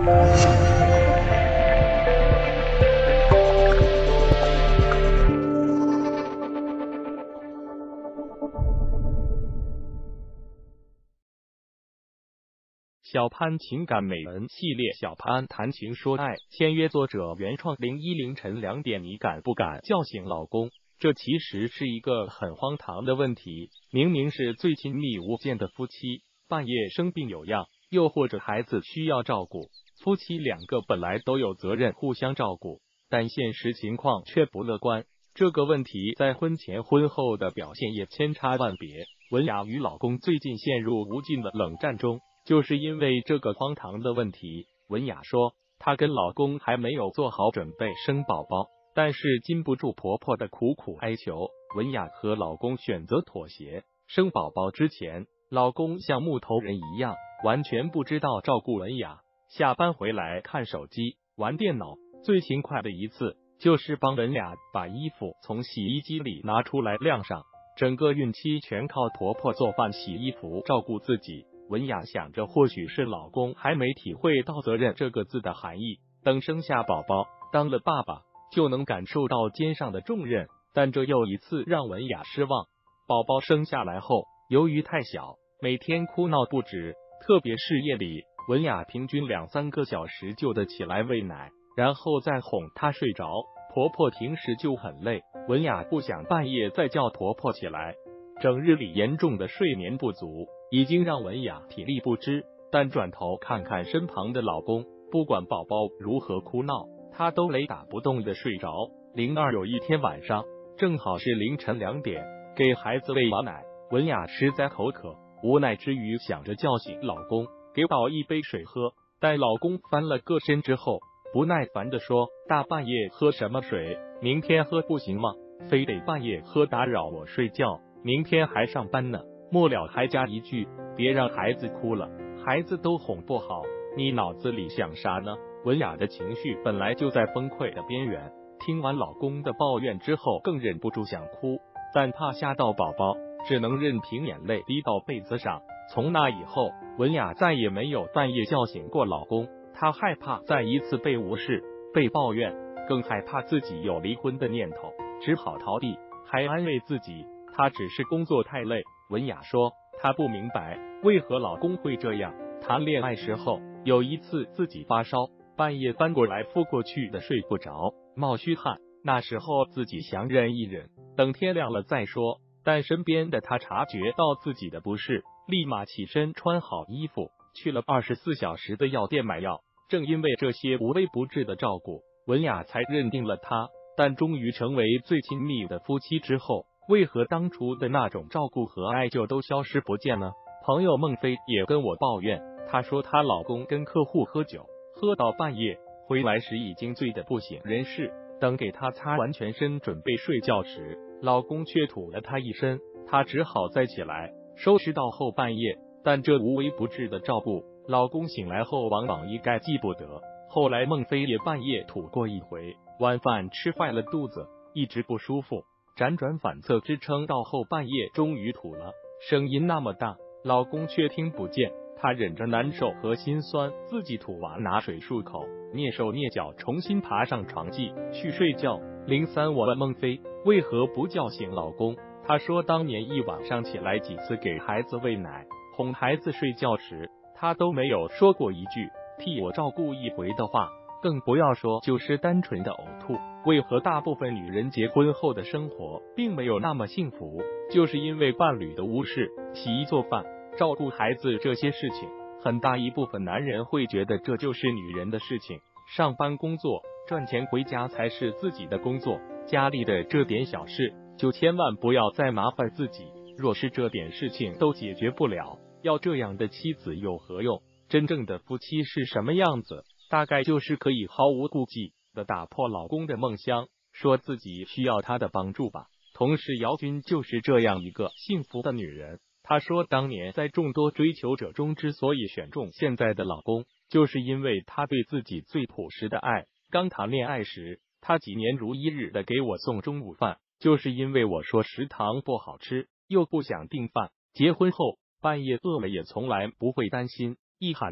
小潘情感美文系列，小潘谈情说爱，签约作者原创。01凌晨2点，你敢不敢叫醒老公？这其实是一个很荒唐的问题。明明是最亲密无间的夫妻，半夜生病有恙，又或者孩子需要照顾，夫妻两个本来都有责任互相照顾，但现实情况却不乐观。这个问题在婚前婚后的表现也千差万别。文雅与老公最近陷入无尽的冷战中，就是因为这个荒唐的问题。文雅说，她跟老公还没有做好准备生宝宝，但是禁不住婆婆的苦苦哀求，文雅和老公选择妥协。生宝宝之前，老公像木头人一样，完全不知道照顾文雅。下班回来看手机、玩电脑，最勤快的一次就是帮文雅把衣服从洗衣机里拿出来晾上。整个孕期全靠婆婆做饭、洗衣服、照顾自己。文雅想着，或许是老公还没体会到责任这个字的含义，等生下宝宝，当了爸爸，就能感受到肩上的重任。但这又一次让文雅失望。宝宝生下来后，由于太小，每天哭闹不止，特别是夜里，文雅平均2-3个小时就得起来喂奶，然后再哄她睡着。婆婆平时就很累，文雅不想半夜再叫婆婆起来，整日里严重的睡眠不足已经让文雅体力不支。但转头看看身旁的老公，不管宝宝如何哭闹，他都雷打不动的睡着。02有一天晚上，正好是凌晨2点，给孩子喂完奶，文雅实在口渴，无奈之余想着叫醒老公，给倒一杯水喝。但老公翻了个身之后，不耐烦的说，大半夜喝什么水？明天喝不行吗？非得半夜喝打扰我睡觉，明天还上班呢。末了还加一句，别让孩子哭了，孩子都哄不好，你脑子里想啥呢？文雅的情绪本来就在崩溃的边缘，听完老公的抱怨之后更忍不住想哭，但怕吓到宝宝，只能任凭眼泪滴到被子上。从那以后，文雅再也没有半夜叫醒过老公，她害怕再一次被无视、被抱怨，更害怕自己有离婚的念头，只好逃避，还安慰自己她只是工作太累。文雅说，她不明白为何老公会这样。谈恋爱时候，有一次自己发烧，半夜翻过来覆过去的睡不着，冒虚汗，那时候自己想忍一忍，等天亮了再说。但身边的他察觉到自己的不适，立马起身穿好衣服，去了24小时的药店买药。正因为这些无微不至的照顾，文雅才认定了他。但终于成为最亲密的夫妻之后，为何当初的那种照顾和爱就都消失不见了？朋友孟非也跟我抱怨，她说她老公跟客户喝酒，喝到半夜，回来时已经醉得不省人事，等给她擦完全身准备睡觉时，老公却吐了她一身，她只好再起来收拾到后半夜。但这无微不至的照顾，老公醒来后往往一概记不得。后来孟非也半夜吐过一回，晚饭吃坏了肚子，一直不舒服，辗转反侧支撑到后半夜终于吐了，声音那么大，老公却听不见。他忍着难受和心酸，自己吐完拿水漱口，蹑手蹑脚重新爬上床继续睡觉。03我问孟非为何不叫醒老公，他说当年一晚上起来几次给孩子喂奶、哄孩子睡觉时，他都没有说过一句替我照顾一回的话，更不要说就是单纯的呕吐。为何大部分女人结婚后的生活并没有那么幸福？就是因为伴侣的无视，洗衣做饭、照顾孩子这些事情，很大一部分男人会觉得这就是女人的事情，上班工作赚钱回家才是自己的工作，家里的这点小事就千万不要再麻烦自己。若是这点事情都解决不了，要这样的妻子有何用？真正的夫妻是什么样子？大概就是可以毫无顾忌的打破老公的梦乡，说自己需要他的帮助吧。同时姚军就是这样一个幸福的女人，她说当年在众多追求者中之所以选中现在的老公，就是因为他对自己最朴实的爱。刚谈恋爱时，他几年如一日的给我送中午饭，就是因为我说食堂不好吃，又不想订饭。结婚后半夜饿了也从来不会担心，一喊他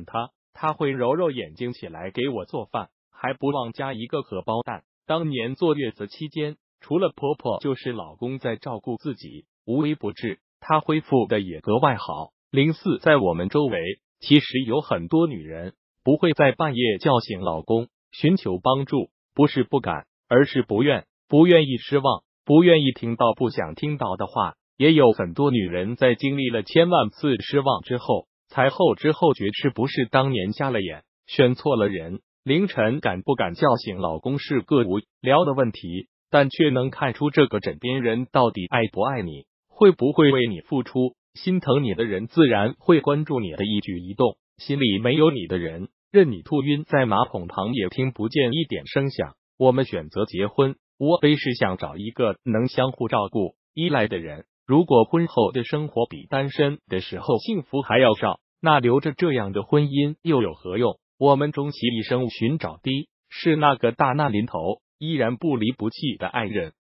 她会揉揉眼睛起来给我做饭，还不忘加一个荷包蛋。当年坐月子期间，除了婆婆就是老公在照顾自己，无微不至，她恢复的也格外好。04在我们周围，其实有很多女人不会在半夜叫醒老公寻求帮助，不是不敢，而是不愿意失望，不愿意听到不想听到的话。也有很多女人在经历了千万次失望之后，才后知后觉是不是当年瞎了眼，选错了人。凌晨敢不敢叫醒老公是个无聊的问题，但却能看出这个枕边人到底爱不爱你，会不会为你付出。心疼你的人自然会关注你的一举一动，心里没有你的人，任你吐晕在马桶旁也听不见一点声响。我们选择结婚，无非是想找一个能相互照顾、依赖的人。如果婚后的生活比单身的时候幸福还要少，那留着这样的婚姻又有何用？我们终其一生寻找的是那个大难临头依然不离不弃的爱人。